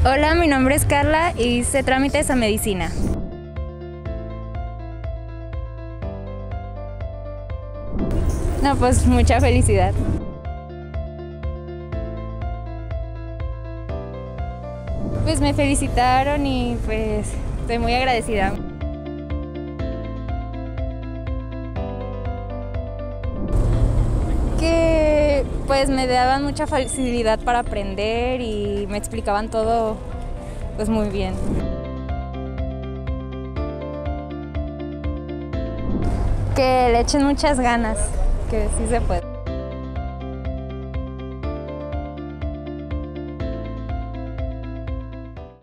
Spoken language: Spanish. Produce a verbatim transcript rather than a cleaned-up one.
Hola, mi nombre es Carla y hice trámites a medicina. No, pues mucha felicidad. Pues me felicitaron y pues estoy muy agradecida. Que pues me daban mucha facilidad para aprender y me explicaban todo pues muy bien. Que le echen muchas ganas, que sí se puede.